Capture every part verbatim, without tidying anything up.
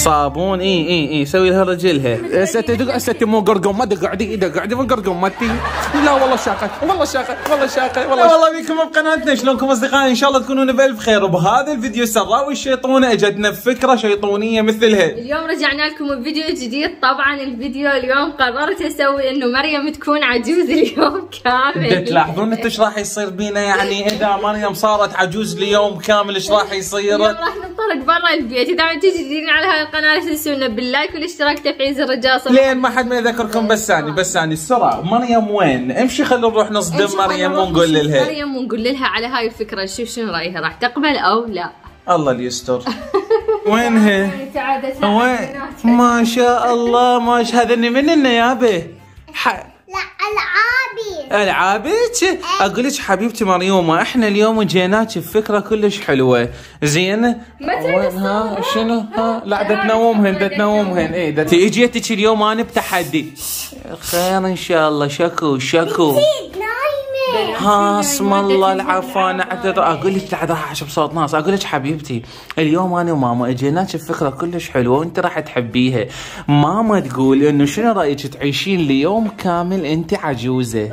صابون. اي اي اي سوي لها رجلها. ستي ستي مو قرقم ما تقعدي اذا قعدي مو قرقم ما تي. لا والله شاقه والله شاقه والله شاقه والله. والله بيكم بقناتنا، شلونكم اصدقائي؟ ان شاء الله تكونون بألف خير. وبهذا الفيديو سراوي الشيطونه اجتنا بفكره شيطونيه مثلها. اليوم رجعنا لكم بفيديو جديد. طبعا الفيديو اليوم قررت اسوي انه مريم تكون عجوز اليوم كامل. تلاحظون انتم ايش راح يصير بينا؟ يعني اذا مريم صارت عجوز ليوم كامل ايش راح يصير؟ اليوم راح ننطلق برا البيت. اذا انتم جديدين على هاي القناه لا تنسونا باللايك والاشتراك تفعيل زر الجرس. لين ما حد ما يذكركم. بس ثاني بس ثاني السرعه. مريم وين؟ امشي خلينا نروح نصدم مريم ونقول لها مريم ونقول لها على هاي الفكره. نشوف شنو رايها، راح تقبل او لا. الله اللي يستر. وينها؟ وين؟ ما شاء الله ما شاء. هذني مننا يابا. لا العابي. العابك؟ اقول لك حبيبتي مريومه احنا اليوم جيناك بفكره كلش حلوه. زين؟ وين ها شنو؟ ها لا دا تنومهن دا تنومهن. اي دا اجيتك اليوم انا بتحدي. خير ان شاء الله. شكو شكو ها اسم الله العفان. اقول لك لا راح احشب صوت ناس. اقول لك حبيبتي اليوم انا وماما اجيناك بفكره كلش حلوه وانت راح تحبيها. ماما تقول انه شنو رايك تعيشين ليوم كامل انت عجوزه؟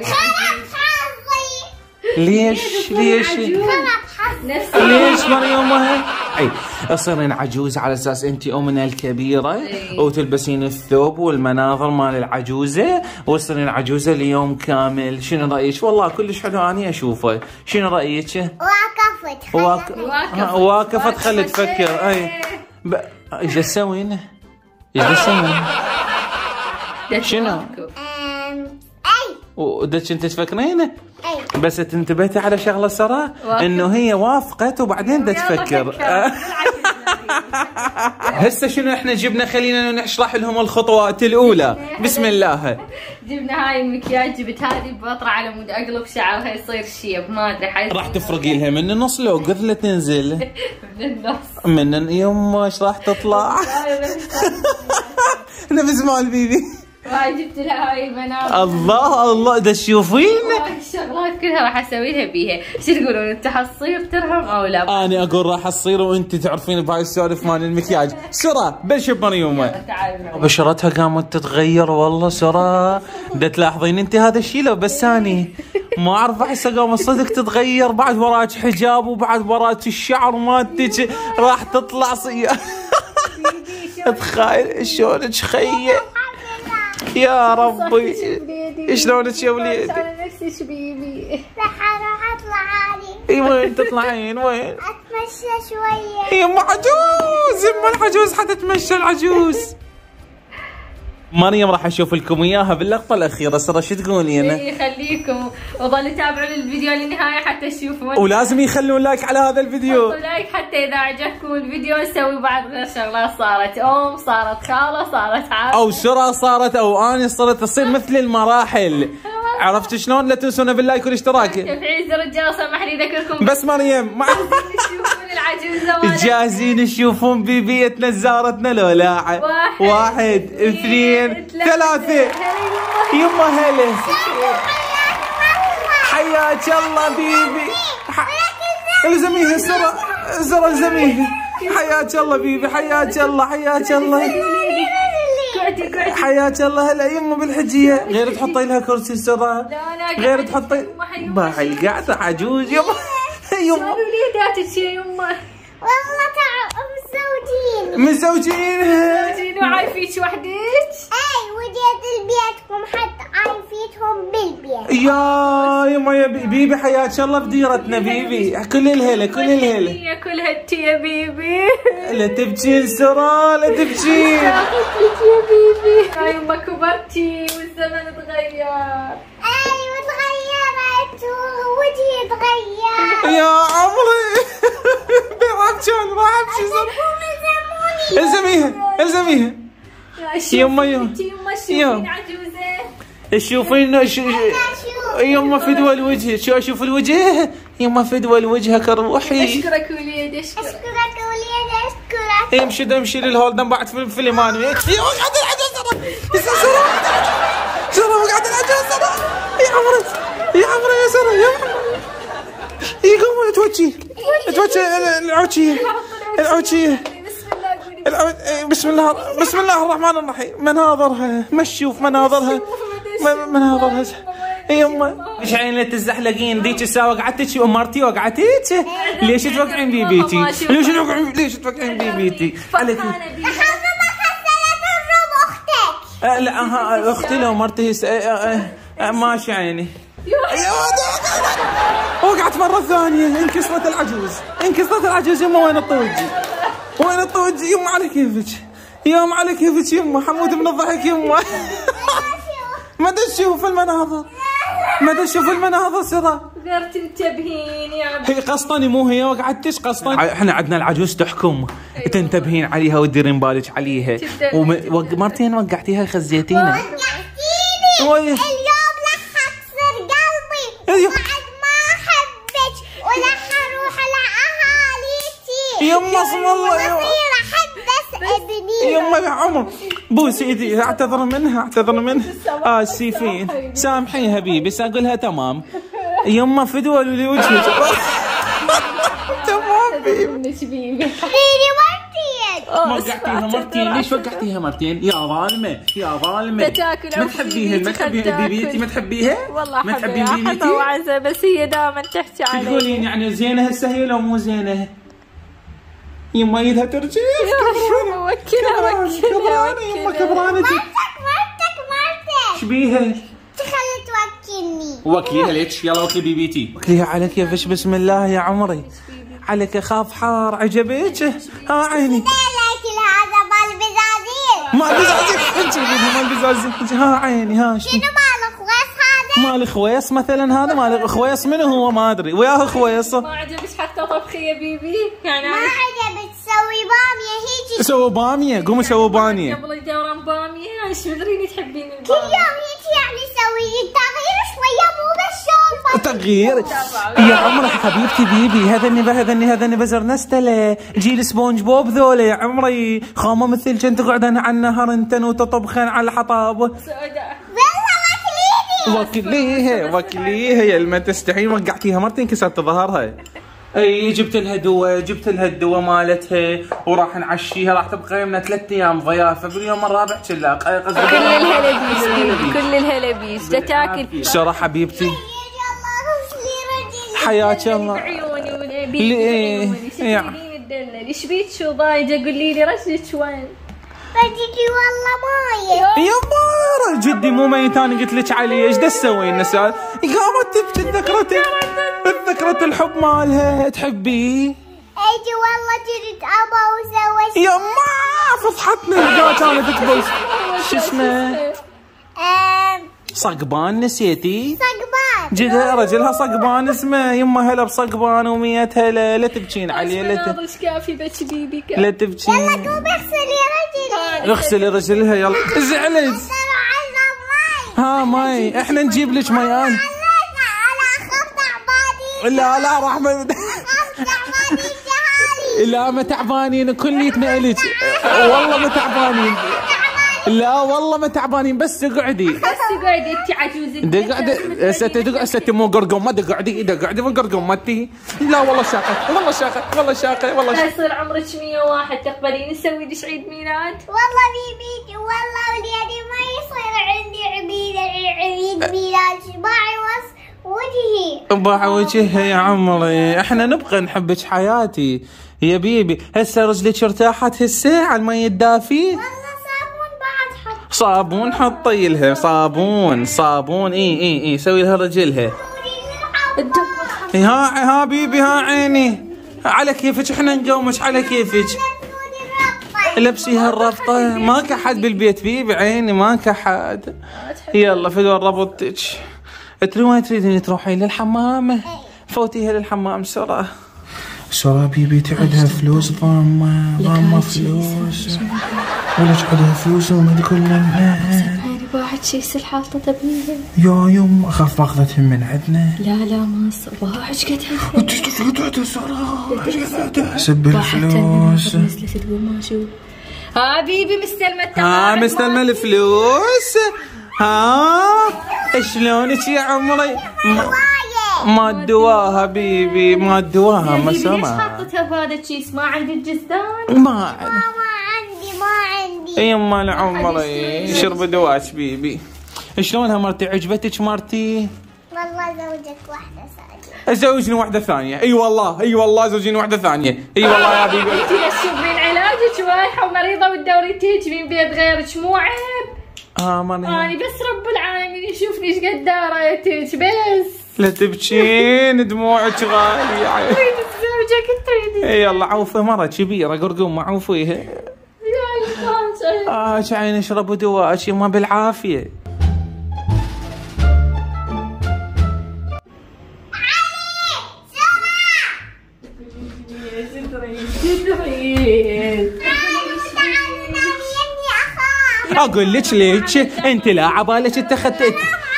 ليش ليش ليش مريومه؟ اي تصيرين عجوزه على اساس انت امنا الكبيره وتلبسين الثوب والمناظر مال العجوزه وتصيرين عجوزه ليوم كامل. شنو رايك؟ والله كلش حلو اني اشوفه. شنو رايك؟ وقفت واك... واقفت خلي تفكر. اي ب... ايش تسوين؟ ايش تسوين؟ شنو؟ ودك انت تفكرين؟ اي بس انتبهتي على شغله ساره انه هي وافقت وبعدين بدها تفكر. هسه شنو احنا جبنا؟ خلينا نشرح لهم الخطوات الاولى. بسم الله. جبنا هاي المكياج، جبت هذه بطرة على مود اقلب شعرها يصير شيب ما ادري حي. راح تفرقي لها من النص لو قذله تنزل من النص من يما ايش راح تطلع؟ نفس مال بيبي. وهاي جبت لها هاي المناظر. الله الله دا تشوفين؟ هاي الشغلات كلها راح اسوي لها بيها. شو تقولون انت حتصير ترهم او لا؟ انا اقول راح تصير وانت تعرفين بهاي السوالف مال المكياج. سرى بلش بمريومه. بشرتها قامت تتغير والله سرى. دا تلاحظين انت هذا الشيء لو بس ثاني ما اعرف احسها قامت صدق تتغير. بعد وراك حجاب وبعد وراك الشعر مالتك راح تطلع صيا. تخيل شلونك خيه يا ربي. شلونك يا وليدي؟ انا نفسي شبيبي. راح اروح اطلع عالي. اي وين تطلعين وين؟ اتمشى شويه. يما عجوز يما العجوز حتتمشى العجوز. مريم راح اشوف لكم اياها باللقطه الاخيره. ساره شو تقولين؟ اي خليكم وظلوا تابعوا الفيديو للنهايه حتى تشوفون. ولازم يخلون لايك على هذا الفيديو. حطوا لايك حتى اذا عجبكم الفيديو نسوي بعض غير شغلات. صارت ام، صارت خاله، صارت عم، او سرى صارت او اني صرت تصير مثل المراحل. عرفت شلون؟ لا تنسونا باللايك والاشتراك تفعيل زر الجرس. سمح لي اذكركم بس مريم ما تشوفون العجوزه. جاهزين تشوفون بيبيتنا زارتنا لو لا؟ واحد, واحد اثنين ثلاثة. يما هلا حياك الله بيبي. الزميها سرى سرى الزميها. حياك الله بيبي. حياك الله حياك الله حياك الله. هلا يما بالحجيه. غير تحطي لها كرسي سرى. غير تحطي باعي القعده عجوز يما. يما وليداتك يا يما والله تعال متزوجين. متزوجين متزوجين وعايفيش وحدك؟ اي وديت لبيتكم حتى عايفيتهم بالبيت. يا يما يا بيبي حياك الله بديرتنا بيبي. كل الهلا كل الهلا. كل هالتي يا بيبي. لا تبكين سرى لا تبكين. يا بيبي. يا يما كبرتي والزمن تغير. ايوه تغيرت ووجهي تغير. يا عمري بيعبشون ما ابشي الزموني. الزميها الزميها. يما يما يما شوفين شوفين يما فدوى الوجه. شو اشوف الوجه يما فدوى الوجهك روحي. اشكرك وليد اشكرك. اشكرك وليد اشكرك. امشي امشي للهول دم بعد فيلم فيلم انا. يا وقعت العجوز سرى. سرى وقعت العجوز سرى. يا عمري يا عمري يا سرى يا عمري. يقوم توجي توجي العوجيه العوجيه. بسم الله بسم الله الرحمن الرحيم. مناظرها ما تشوف مناظرها مناظرها يما. ايش عين تزحلقين ذيك الساعه وقعتك ومرتي وقعتك؟ ليش توقعين بيبيتي؟ ليش توقعين ليش توقعين بيبيتي؟ عليك لا ها اختي لو مرتي ماشي عيني. وقعت مرة ثانية انكسرت العجوز انكسرت العجوز. يما وين الطوجي؟ وين الطوجي؟ يما على كيفك يما على كيفك يما. حمود من الضحك يما. ما تشوف المناظر ما تشوف المناظر سرا. غير تنتبهين يا هي قسطني مو هي وقعتش قسطني. احنا عندنا العجوز تحكم. أيوة. تنتبهين عليها وتديرين بالك عليها. ومرتين وقعتيها خزيتينا. وقعتيني اليوم لح اكسر قلبي. أيوة. بعد ما احبك ولح اروح لاهاليتي. يما اسم الله بصير احب ابني. يما يا عمر بوسي ايدي. اعتذر منها اعتذر منها. اسفين سامحيها بي بس اقولها تمام. يما فدوى لوجهك. تمام بيبي. وقعتيها مرتين. ليش وقعتيها مرتين؟ يا ظالمه يا ظالمه. ما تحبيها ما تحبيها بيبيتي ما تحبيها؟ والله ما تحبين بيبيتي؟ وعزة بس هي دائما تحكي علي. تقولين يعني زينه هسه هي لو مو زينه؟ يما ايدها ترجف. وكلها وكلها يما كبرانه. مرتك مرتك مرتك. ايش بيها؟ تخلي توكلني. وكليها ليش؟ يلا وكلي بيبيتي. وكليها على كيفش. بسم الله يا عمري. عليك اخاف حار. عجبك؟ ها عيني. هذا مال بزازيل. مال بزازيل انت مال بزازيل. ها عيني ها شنو مال خويص هذا؟ مال خويص مثلا. هذا مال خويص منو هو ما ادري. وياه خويص. ما عجبك حتى طبخي يا بيبي؟ يعني ما عجبك تسوي باميه هيجي. سووا باميه. قوموا سووا باميه. قبل الدوران باميه. ايش مدريني تحبين الباميه؟ كل يوم هيجي يعني سوي التغيير شويه مو بس شوربه. تغيير يا عمري حبيبتي بيبي. هذا النبه هذا النبه هذا النبه زرنستله. جيل سبونج بوب ذولا يا عمري. خامه مثل كنت تقعدن على النهر انتن وتطبخن على الحطاب. سوداء. والله وكليها وكليها يا ما تستحين. وقعتيها مرتين كسرت ظهرها. اي جبت لها دواء جبت لها الدواء مالتها وراح نعشيها. راح تبقى يمنا ثلاث ايام ضيافه. باليوم الرابع كلا كل الهلبيس بيبي كل الهلبيس تاكل. شو راح حبيبتي؟ حياك الله. عيوني ولبيبي عيوني. ايش بيك شو ضايجه؟ قولي لي رجلك وين؟ بديكي والله مايه. يما جدي مو ميتان قلت لك عليه. ايش دا تسوي النساء؟ قامت تبكي ذكرت ذكرت الحب مالها. تحبيه؟ اجي والله جريت ابا وسويت. يما فضحتنا. الجا كانت تبوس شو اسمه؟ صقبان. نسيتي؟ صقبان. جدها رجلها صقبان اسمه. يما هلا بصقبان ومية هلا. لا تبكين عليه. لا تبكين. كافي بكي بيبي. لا تبكين. يلا قومي اغسلي رجلي. اغسلي رجلها يلا. زعلت. ها ماي. احنا نجيب لك ماي. انا لا لا رحمة. لا ما تعبانين كليتنا الك. والله ما تعبانين. لا والله ما تعبانين بس اقعدي. بس اقعدي انت عجوزة. اقعدي هسه تقعدي هسه مو قرقم. ما تقعدي اقعدي مو قرقم مالتي. لا والله شاقه والله شاقه والله شاقه والله شاقه. يصير عمرك مية وواحد تقبلين نسوي لك عيد ميلاد؟ والله بيبي والله وليدي ما يصير عندي عيد عيد ميلاد. باعي وص وجهي. باع وجهها يا عمري. احنا نبقى نحبك حياتي يا بيبي. هسه رجلك ارتاحت هسه على المي الدافي؟ والله صابون بعد حط. صابون حطي لها صابون صابون. اي اي اي سوي لها رجلها. ها ها بيبي ها عيني. على كيفك احنا نقومك على كيفك. لبسيها الربطة. ماك احد بالبيت بيبي عيني ماك احد. يلا فدوى ربطتك. تري وين تريدين تروحين؟ للحمام؟ فوتيها للحمام بسرعة. بسرعة بيبي. تعدها فلوس ضامة ضامة فلوس. ولا تعدها فلوس وما كلنا. هاني باعت شي سلحة تبنيها. يا يوم اخاف باخذتهم من عندنا. لا لا ما باعت قدها. بسرعة سب الفلوس. نزلت تقول ما شو. ها بيبي مستلمة التقارب. ها مستلمة الفلوس. ها شلونك يا عمري؟ ما دواها بيبي ما دواها ما سمع. ليش حطتها بهذا الكيس؟ ما عندك جزدان؟ ما عندي. ما يما العمري شرب دواش بيبي. شلونها مرتي؟ عجبتك مرتي؟ والله زوجك واحدة ثانية. زوجني واحدة ثانية. اي والله اي والله زوجيني واحدة ثانية. اي والله يا بيبي. انتي تشوفين علاجك وايحة ومريضة والدوري تجيبين بيت غيرك مو عيب. اه مريم. اني بس رب العالمين يشوفني ايش قد داريتك بس. لا تبكين دموعك غالية. تريد زوجك تريد. اي يلا عوفه مرة كبيرة قرقوم عوفيها. يا اه تعالي نشرب دواء يما بالعافية. اقول لك ليش انت لا عبالك اتخذت.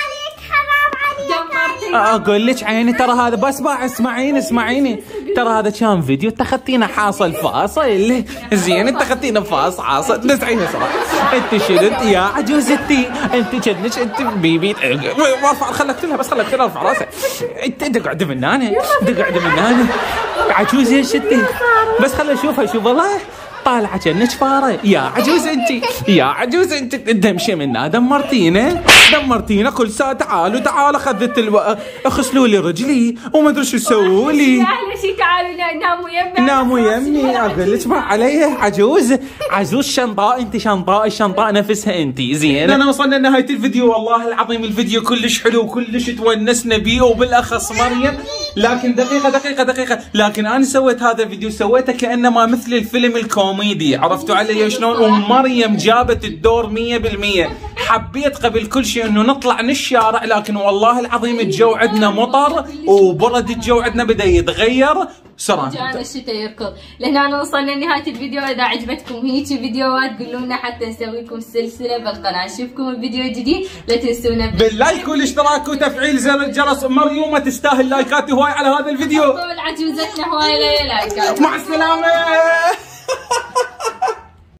اقول لك عيني ترى هذا بس ما اسمعيني اسمعيني ترى هذا كان فيديو اتخذتينه حاصل فاصل. زين اتخذتينه فاصل حاصل نزعيها صراحه. انت شنو انت يا عجوزتي؟ انت كنك انت بيبي خلك لها بس خلك لها ارفع راسك. انت تقعد من هنا تقعد من هنا عجوزه شتي بس خلي اشوفها. شوف والله طالعه كأنك فاره يا عجوز انت يا عجوز انت. تمشي منا دمرتينا دمرتينا كل ساعه. تعالوا تعالوا اخذت الو... اغسلوا لي رجلي وما ادري شو سووا لي. اهلا شي تعالوا ناموا يمي ناموا يمي. اقول لك ما علي عجوز عجوز شنطاء. انت شنطاء الشنطاء نفسها انت. زين انا وصلنا لنهايه الفيديو. والله العظيم الفيديو كلش حلو وكلش تونسنا بيه وبالاخص مريم. لكن دقيقه دقيقه دقيقه لكن انا سويت هذا الفيديو سويته كانما مثل الفيلم الكوميدي. عرفتوا علي شلون؟ ومريم جابت الدور مية بالمية. حبيت قبل كل شيء انه نطلع من الشارع لكن والله العظيم الجو عندنا مطر وبرد. الجو عندنا بدا يتغير بسرعه. جانا الشتاء يركض. لهنا وصلنا لنهايه الفيديو. اذا عجبتكم هيك فيديوهات قولوا لنا حتى نسوي لكم سلسله بالقناه. نشوفكم الفيديو الجديد لا تنسونا باللايك والاشتراك وتفعيل زر الجرس. مريومه تستاهل لايكات هواي على هذا الفيديو. طول عجوزتنا هواي لايكات. مع السلامه.